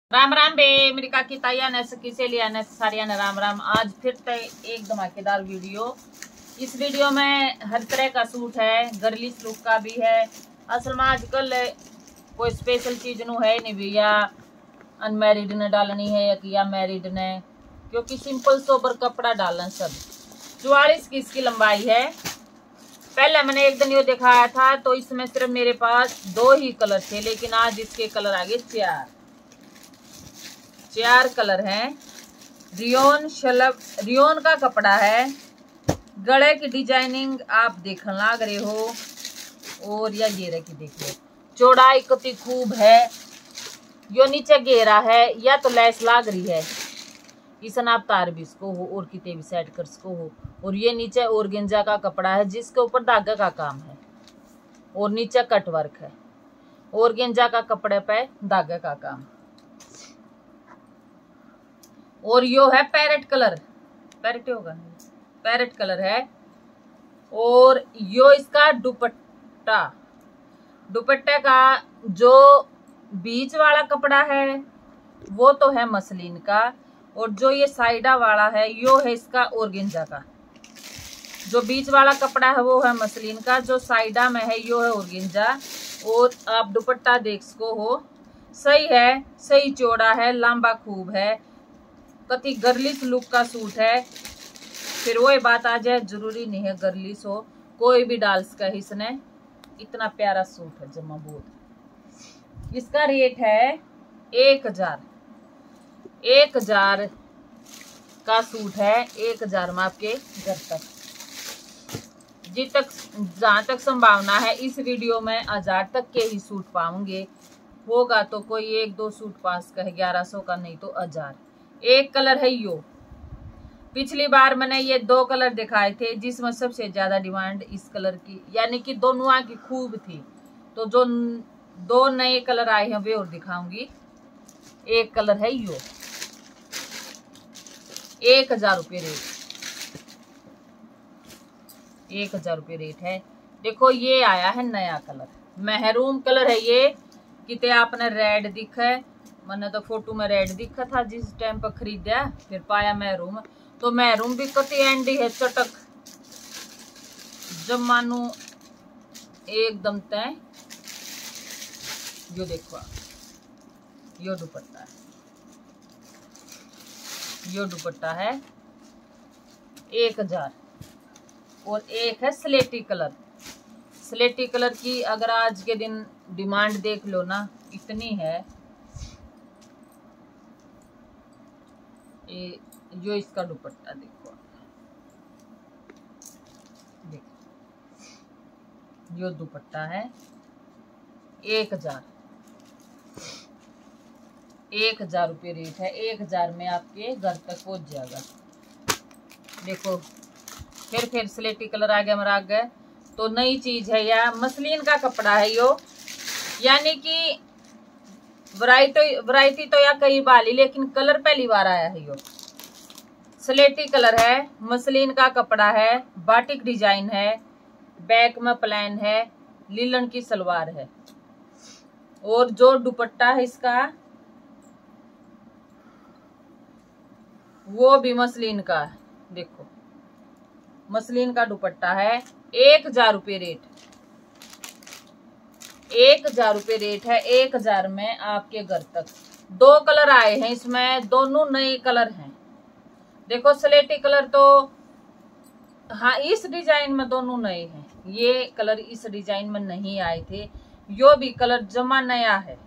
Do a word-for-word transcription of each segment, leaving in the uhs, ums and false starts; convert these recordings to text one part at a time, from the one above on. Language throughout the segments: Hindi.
राम राम बे मेरी काकी ताइया ने सखी सहेलिया ने सारिया ने राम राम। आज फिर से एक धमाकेदार वीडियो। इस वीडियो में हर तरह का सूट है, गर्लिश लुक का भी है। असल में आजकल कोई स्पेशल चीज नु है नहीं भैया, अनमैरिड ने डालनी है या किया मैरिड ने, क्योंकि सिंपल सोबर कपड़ा डालन सब। चौवालीस की इसकी लंबाई है। पहले मैंने एक दिन ये दिखाया था तो इसमें सिर्फ मेरे पास दो ही कलर थे, लेकिन आज इसके कलर आ गए चार चार कलर हैं। रियोन शलभ रियोन का कपड़ा है। गले की डिजाइनिंग आप देखने लाग रहे हो, और या घेरे की देख लो, चौड़ाई कितनी खूब है। यो नीचे घेरा है या तो लैस लाग रही है, इसन आप तार भी इसको हो और किते भी सेट कर सको हो। और ये नीचे ऑर्गेंजा का कपड़ा है जिसके ऊपर धागा का काम है और नीचे कट वर्क है। ऑर्गेंजा का कपड़े पे धागे का काम। और यो है पैरेट कलर, पैरेट होगा पैरेट कलर है। और यो इसका दुपट्टा, दुपट्टे का जो बीच वाला कपड़ा है वो तो है मसलिन का, और जो ये साइडा वाला है यो है इसका ऑर्गेंजा का। जो बीच वाला कपड़ा है वो है मसलिन का, जो साइडा में है यो है ऑर्गेंजा। और आप दुपट्टा देख सको हो, सही है, सही चौड़ा है, लंबा खूब है, कति गर्लिश लुक का सूट है। फिर वही बात आ जाए, जरूरी नहीं है गर्लिश हो, कोई भी डाल सका है इसने। इतना प्यारा सूट है जमा बहुत। इसका रेट है एक हजार एक हजार का सूट है। एक हजार में आपके घर तक, जी तक जहां तक संभावना है इस वीडियो में हजार तक के ही सूट पाऊंगे। होगा तो कोई एक दो सूट पास का है ग्यारह सौ का, नहीं तो हजार। एक कलर है यो। पिछली बार मैंने ये दो कलर दिखाए थे जिसमें सबसे ज्यादा डिमांड इस कलर की, यानी कि दोनों की खूब थी। तो जो दो नए कलर आए हैं वे और दिखाऊंगी। एक कलर है यो, एक हजार रुपये रेट, एक हजार रुपये रेट है। देखो ये आया है नया कलर, महरून कलर है ये। किते आपने रेड दिखा है, मैंने तो फोटो में रेड दिखा था जिस टाइम पर खरीदा, फिर पाया महरून। तो महरून भी कति एंडी है, चटक जब मानू एकदम तय। यो देखो, यो दुपट्टा है, यो दुपट्टा है एक हजार। और एक है स्लेटी कलर। स्लेटी कलर की अगर आज के दिन डिमांड देख लो ना, इतनी है। ये जो इसका दुपट्टा देखो, देखो यो दुपट्टा है एक हजार एक हजार रुपये रेट है। एक हजार में आपके घर तक पहुंच जाएगा। देखो फिर फिर स्लेटी कलर आ गया मरा गए। तो नई चीज है, या मसलिन का कपड़ा है यो, यानी कि वैरायटी वैरायटी तो या कई बाली, लेकिन कलर पहली बार आया है यो। स्लेटी कलर है, मसलिन का कपड़ा है, बाटिक डिजाइन है, बैक में प्लेन है, लीलन की सलवार है। और जो दुपट्टा है इसका वो भी मसलिन का है। देखो मसलिन का दुपट्टा है। एक हजार रुपये रेट, एक हजार रुपये रेट है। एक हजार में आपके घर तक। दो कलर आए हैं इसमें, दोनों नए कलर हैं। देखो स्लेटी कलर तो हाँ इस डिजाइन में दोनों नए हैं, ये कलर इस डिजाइन में नहीं आए थे। यो भी कलर जमा नया है।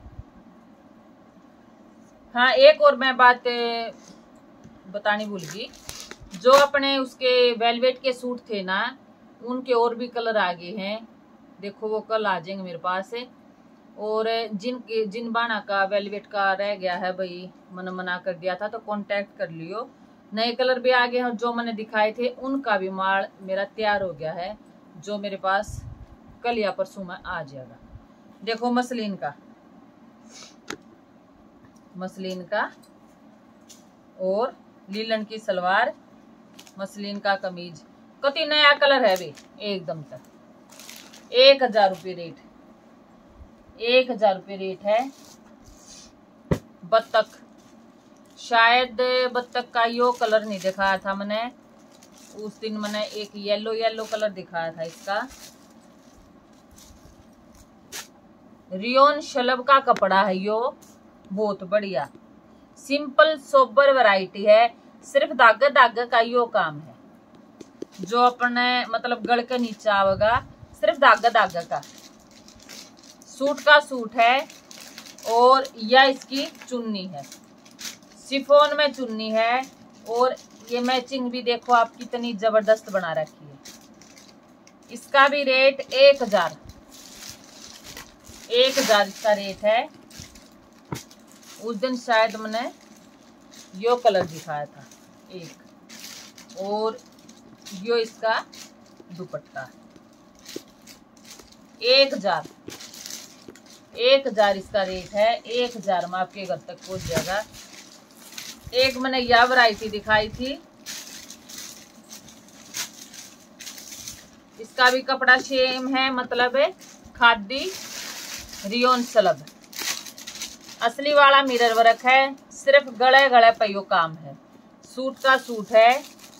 हाँ एक और मैं बात बतानी भूल गई, जो अपने उसके वेलवेट के सूट थे ना, उनके और भी कलर आ गए हैं। देखो वो कल आ जाएंगे मेरे पास। और जिन जिन बाना का वेलवेट का रह गया है भाई, मैंने मना कर दिया था तो कांटेक्ट कर लियो। नए कलर भी आ गए हैं, जो मैंने दिखाए थे उनका भी माल मेरा तैयार हो गया है, जो मेरे पास कल या परसों में आ जाएगा। देखो मसलिन का, मसलिन का और लीलन की सलवार, मसलिन का कमीज, कति नया कलर है भी एकदम तक। एक हजार रुपये रेट, एक हजार रुपये रेट है। बत्तख, शायद बत्तख का यो कलर नहीं दिखाया था मैंने उस दिन, मैंने एक येलो येलो कलर दिखाया था इसका। रियोन शलभ का कपड़ा है यो, बहुत बढ़िया, सिंपल सोबर वैरायटी है, सिर्फ धागे धागे का यो काम है, जो अपने मतलब गल के नीचे आवेगा, सिर्फ धागा धागा का सूट का सूट है। और यह इसकी चुन्नी है, शिफॉन में चुन्नी है, और ये मैचिंग भी देखो आप कितनी जबरदस्त बना रखी है। इसका भी रेट एक हजार एक हजार इसका रेट है। उस दिन शायद मैंने यो कलर दिखाया था एक, और यो इसका दुपट्टा एक हजार एक हजार इसका रेट है। एक हजार में आपके घर तक पहुंच जाएगा। एक मैंने यह वैरायटी दिखाई थी, इसका भी कपड़ा सेम है, मतलब है खादी रियोन शलभ, असली वाला मिरर वर्क है, सिर्फ गले गले पैयो काम है, सूट का सूट है।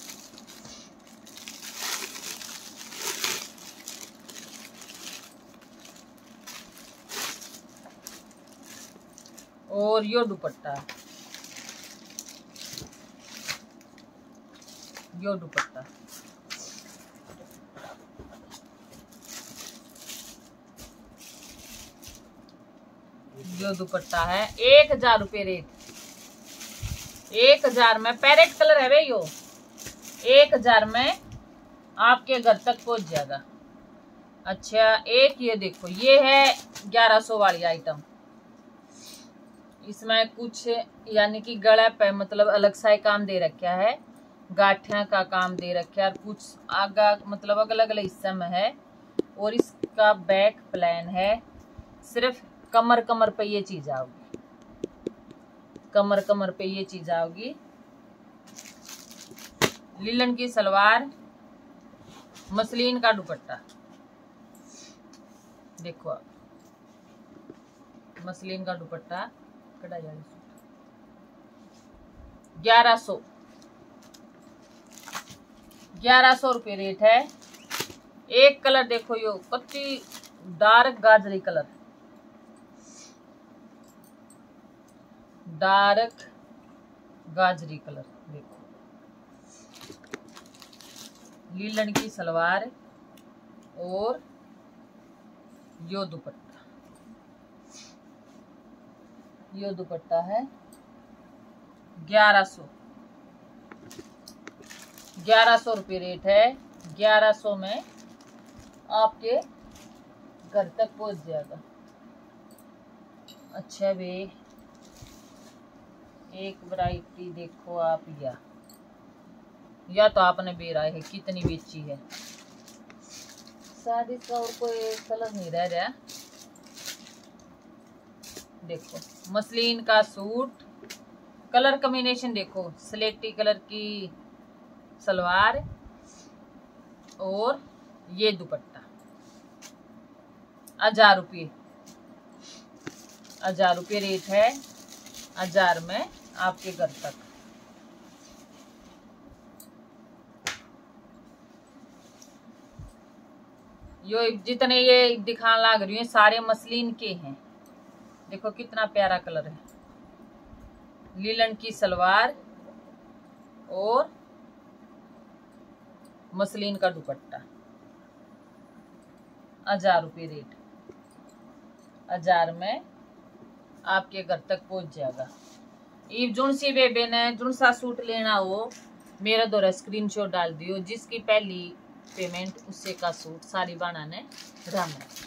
और यो दुपट्टा, यो दुपट्टा यो दुपट्टा है। एक हजार रुपये रेट, एक हजार में पैरेट कलर है भाई यो, एक हजार में आपके घर तक पहुंच जाएगा। अच्छा, एक ये देखो, ये है ग्यारह सौ वाली आइटम, इसमें कुछ यानी कि गला पे मतलब अलग सा काम दे रखा है, गाठिया का काम दे रखा है, और कुछ आगा मतलब अलग अलग हिस्से में है, और इसका बैक प्लान है। सिर्फ कमर कमर पे ये चीज आओगी, कमर कमर पे ये चीज आओगी। लिलन की सलवार, मसलिन का दुपट्टा, देखो आप मसलिन का दुपट्टा, कढ़ाई वाली सूट, ग्यारह सौ ग्यारह सौ रुपये रेट है। एक कलर देखो, यो कच्ची डार्क गाजरी कलर, डार्क गाजरी कलर देखो, लीलन की सलवार और यो दुपट्टा, यो दुपट्टा है ग्यारह सौ ग्यारह सौ रुपये रेट है। ग्यारह सौ में आपके घर तक पहुंच जाएगा। अच्छा वे एक वैरायटी देखो आप, या या तो आपने बेरा है कितनी बेची है, शायद इसका और कोई कलर नहीं रह रहा। देखो मसलिन का सूट, कलर कॉम्बिनेशन देखो, स्लेटी कलर की सलवार और ये दुपट्टा, हजार रुपये हजार रुपये रेट है। हजार में आपके घर तक। यो जितने ये दिखाने लग रही है सारे मसलिन के हैं। देखो कितना प्यारा कलर है, लीलन की सलवार और मसलिन का दुपट्टा, हजार रुपये रेट। हजार में आपके घर तक पहुंच जाएगा। इब जुन सी बेबे ने जुन सा सूट लेना हो मेरा द्वारा स्क्रीनशॉट डाल दियो, जिसकी पहली पेमेंट उससे का सूट सारी बाना ने राम।